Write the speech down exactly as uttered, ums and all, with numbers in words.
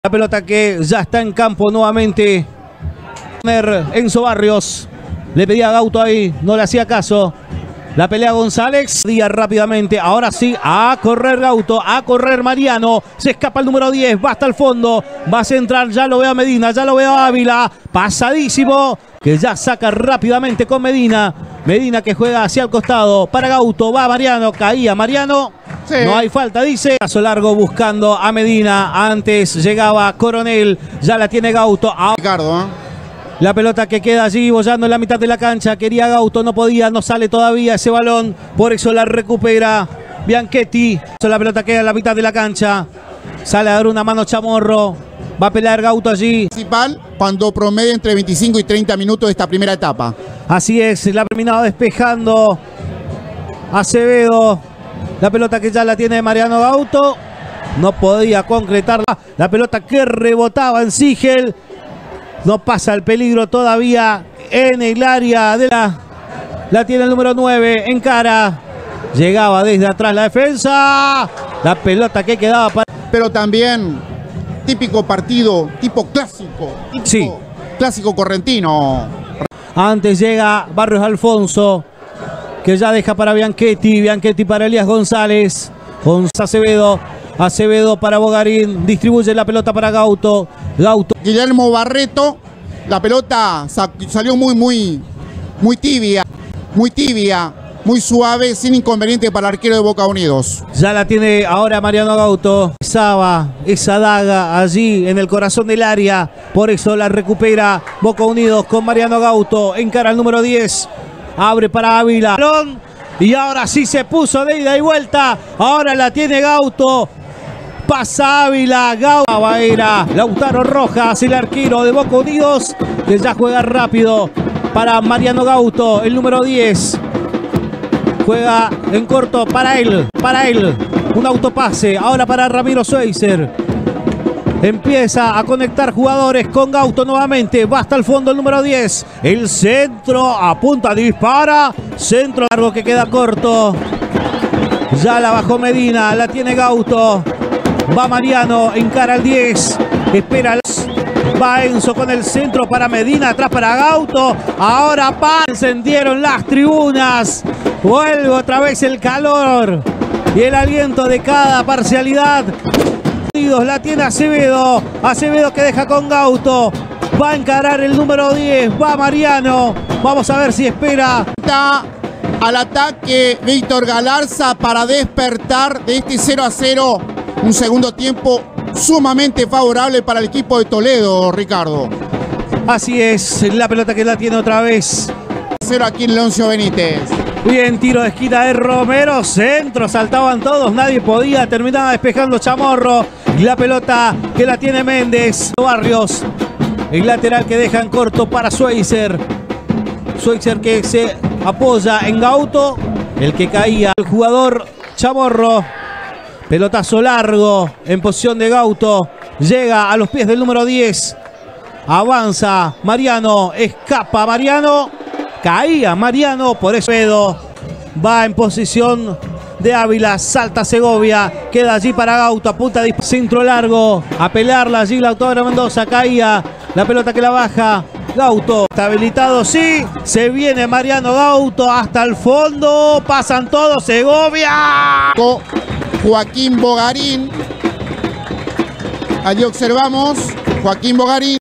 La pelota que ya está en campo nuevamente. Enzo Barrios le pedía a Gauto ahí, no le hacía caso. La pelea González, día rápidamente, ahora sí, a correr Gauto, a correr Mariano, se escapa el número diez, va hasta el fondo, va a centrar, ya lo veo a Medina, ya lo veo a Ávila, pasadísimo, que ya saca rápidamente con Medina, Medina que juega hacia el costado, para Gauto, va Mariano, caía Mariano, sí. No hay falta, dice, paso largo buscando a Medina, antes llegaba Coronel, ya la tiene Gauto, a... Ricardo, ¿eh? La pelota que queda allí bollando en la mitad de la cancha. Quería Gauto, no podía, no sale todavía ese balón. Por eso la recupera Bianchetti. La pelota queda en la mitad de la cancha. Sale a dar una mano Chamorro. Va a pelear Gauto allí. Principal cuando promedia entre veinticinco y treinta minutos de esta primera etapa. Así es, la ha terminado despejando Acevedo. La pelota que ya la tiene Mariano Gauto. No podía concretarla. La pelota que rebotaba en Sigel. No pasa el peligro todavía en el área de la... La tiene el número nueve, en cara. Llegaba desde atrás la defensa. La pelota que quedaba para... Pero también típico partido, tipo clásico. Típico sí. Clásico correntino. Antes llega Barrios Alfonso, que ya deja para Bianchetti. Bianchetti para Elías González. González Acevedo. Acevedo para Bogarín, distribuye la pelota para Gauto. Gauto. Guillermo Barreto, la pelota salió muy, muy, muy tibia, muy tibia, muy suave, sin inconveniente para el arquero de Boca Unidos. Ya la tiene ahora Mariano Gauto. Esa, esa daga allí en el corazón del área, por eso la recupera Boca Unidos con Mariano Gauto. Encara el número diez, abre para Ávila. Y ahora sí se puso de ida y vuelta, ahora la tiene Gauto. Pasa Ávila, Gauto, era Lautaro Rojas, el arquero de Boca Unidos, que ya juega rápido para Mariano Gauto, el número diez. Juega en corto para él, para él, un autopase, ahora para Ramiro Schweizer. Empieza a conectar jugadores con Gauto nuevamente, va hasta el fondo el número diez. El centro, apunta, dispara, centro largo que queda corto. Ya la bajó Medina, la tiene Gauto. Va Mariano, encara al diez, espera, va Enzo con el centro para Medina, atrás para Gauto, ahora pa, encendieron las tribunas, vuelve otra vez el calor y el aliento de cada parcialidad. La tiene Acevedo, Acevedo que deja con Gauto, va a encarar el número diez, va Mariano, vamos a ver si espera. Está al ataque Víctor Galarza para despertar de este cero a cero. Un segundo tiempo sumamente favorable para el equipo de Toledo, Ricardo. Así es, la pelota que la tiene otra vez. Cero aquí en Leoncio Benítez. Bien, tiro de esquina de Romero, centro, saltaban todos, nadie podía, terminaba despejando Chamorro. Y la pelota que la tiene Méndez, Barrios. El lateral que deja en corto para Schweizer. Schweizer que se apoya en Gauto, el que caía, el jugador Chamorro. Pelotazo largo en posición de Gauto. Llega a los pies del número diez. Avanza Mariano. Escapa Mariano. Caía Mariano. Por eso Edo va en posición de Ávila. Salta Segovia. Queda allí para Gauto. Apunta de centro largo. A pelearla allí Lautaro Mendoza. Caía. La pelota que la baja. Gauto. Está habilitado. Sí. Se viene Mariano Gauto hasta el fondo. Pasan todos. Segovia. Joaquín Bogarín. Allí observamos Joaquín Bogarín.